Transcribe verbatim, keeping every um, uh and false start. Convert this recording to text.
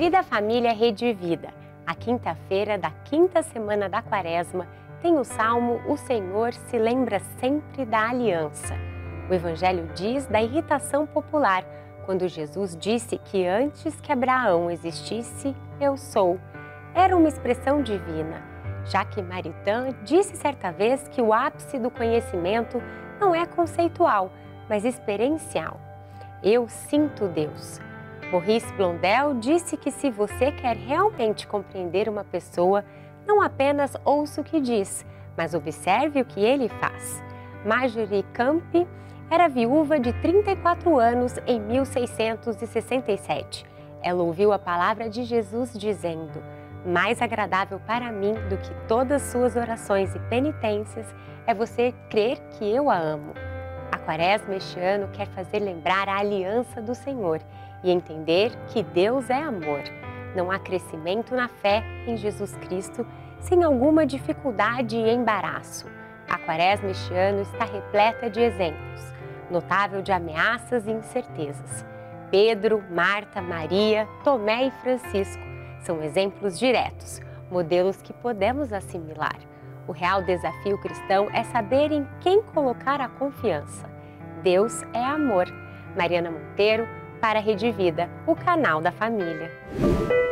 Querida família Rede Vida, a quinta-feira da quinta semana da Quaresma tem o salmo "O Senhor se lembra sempre da aliança". O Evangelho diz da irritação popular, quando Jesus disse que antes que Abraão existisse, eu sou. Era uma expressão divina, já que Maritain disse certa vez que o ápice do conhecimento não é conceitual, mas experiencial. Eu sinto Deus. Maurice Blondel disse que se você quer realmente compreender uma pessoa, não apenas ouça o que diz, mas observe o que ele faz. Marjorie Campi era viúva de trinta e quatro anos em mil seiscentos e sessenta e sete. Ela ouviu a palavra de Jesus dizendo: "Mais agradável para mim do que todas suas orações e penitências é você crer que eu a amo". A Quaresma este ano quer fazer lembrar a aliança do Senhor e entender que Deus é amor. Não há crescimento na fé em Jesus Cristo sem alguma dificuldade e embaraço. A Quaresma este ano está repleta de exemplos, notável de ameaças e incertezas. Pedro, Marta, Maria, Tomé e Francisco são exemplos diretos, modelos que podemos assimilar. O real desafio cristão é saber em quem colocar a confiança. Deus é amor. Mariana Monteiro, para a Rede Vida, o canal da família.